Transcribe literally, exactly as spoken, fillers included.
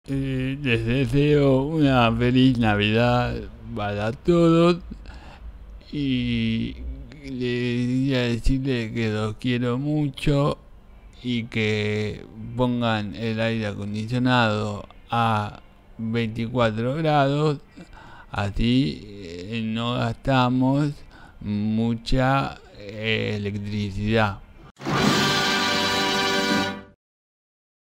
Eh, les deseo una feliz Navidad para todos y les quería decirles que los quiero mucho y que pongan el aire acondicionado a veinticuatro grados, así eh, no gastamos mucha eh, electricidad.